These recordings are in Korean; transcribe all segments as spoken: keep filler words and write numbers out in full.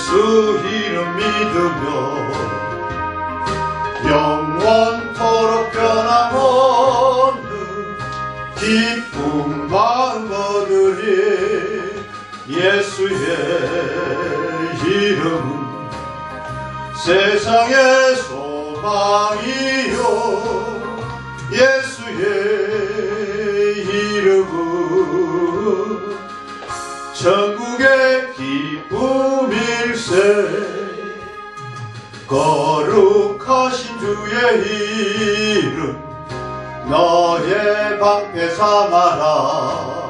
예수 이름 믿으며 영원토록 변함없는 기쁨 마음 얻으리. 예수의 이름은 세상의 소망이요, 예수의 이름은 천국의 기쁨일세. 거룩하신 주의 이름 너의 방패 삼아라.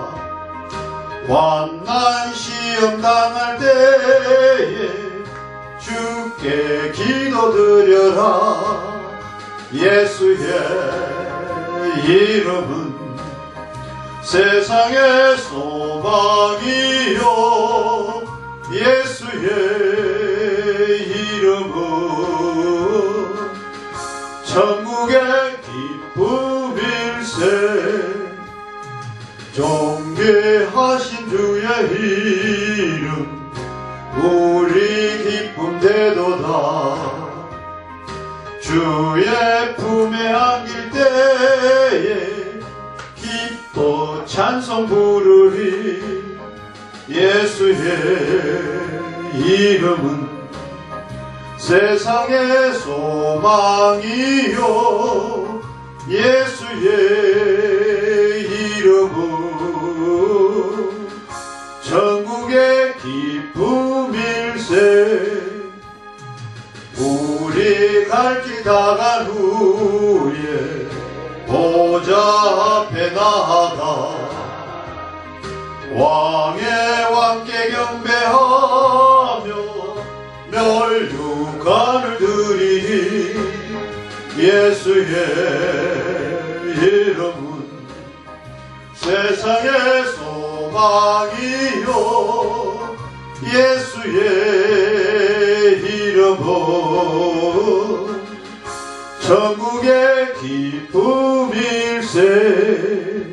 환난 시험 당할 때에 주께 기도드려라. 예수의 이름은 세상의 소망이요, 예수의 이름은 천국의 기쁨일세. 존귀하신 주의 이름 우리 기쁨 되도다. 주의 품에 안길 때에 기뻐 찬송 부르리. 예수의 이름은 세상의 소망이요, 예수의 이름은 천국의 기쁨일세. 우리 갈 길 다 간 후에 보좌 앞에 나아가 왕의 왕께 경배하며 멸류관을 드리니. 예수의 이름은 세상의 소망이요, 예수의 이름은 천국의 기쁨일세.